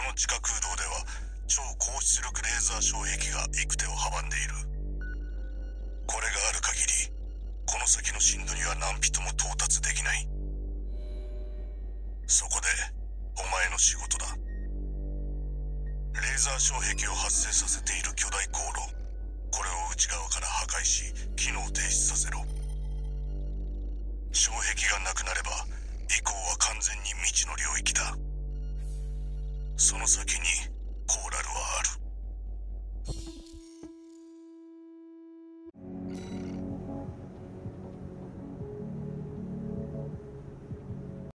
の地下空洞では超高出力レーザー障壁が幾手を阻んでいる。これがある限りこの先の深度には何人も到達できない。そこでお前の仕事だ。レーザー障壁を発生させている巨大航路、これを内側から破壊し機能停止させろ。障壁がなくなれば以降は完全に未知の領域だ。その先に